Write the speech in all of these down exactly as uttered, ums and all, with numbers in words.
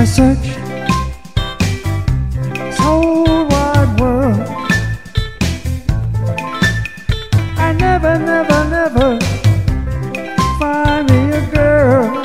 I search this whole wide world. I never, never, never find me a girl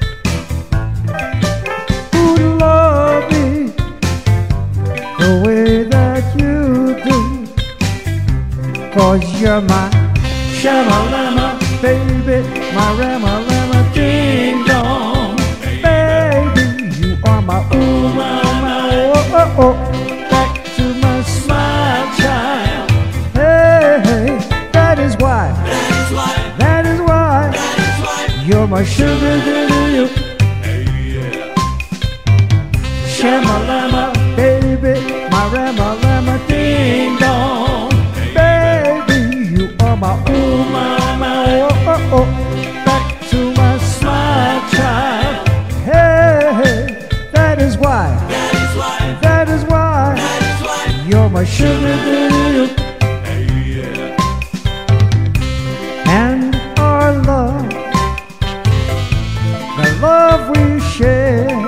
who'd love me the way that you do. 'Cause you're my Shama-Lama, baby, my Rama-Lama ding dong. Baby, you are my ooh, my, my, oh, oh, oh. Back to my smile child. Hey, hey, that is why, That is why, that is why, that is why. you're my sugar daddy. Hey, yeah. Shama-Lama, baby, my Rama-Lama ding dong. Baby, you are my ooh, my, my, oh, oh, oh. Back to my smile child. Hey, hey, that is why, That is why, that is why, that is why. you're my sugar daddy. Hey, yeah. And our love, the love we share,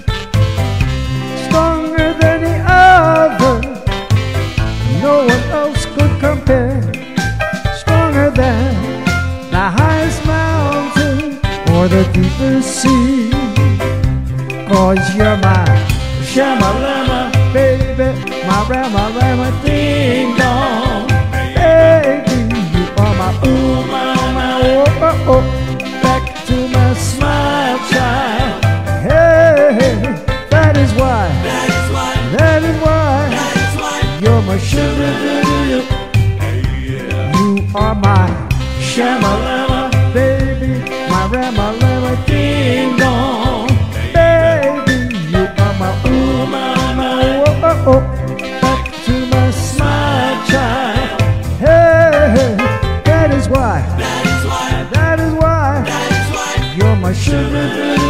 stronger than the other, no one else could compare. Stronger than the highest mountain or the deepest sea. 'Cause you're my Shama-Lama, baby, my Rama-Lama ding dong. Baby, you are my ooh, my, my, oh, oh, oh. Back to my smile child. Hey, hey, that is why, That is why, that is why, that is why. you're my sugar daddy. Hey, yeah. You are my Shama-Lama, baby, my Rama-Lama ding dong. Baby, you are my ooh, my, my, oh, oh, oh. Back to my smile child. Hey, hey, that is why, That is why, that is why, that is why. you're my sugar daddy.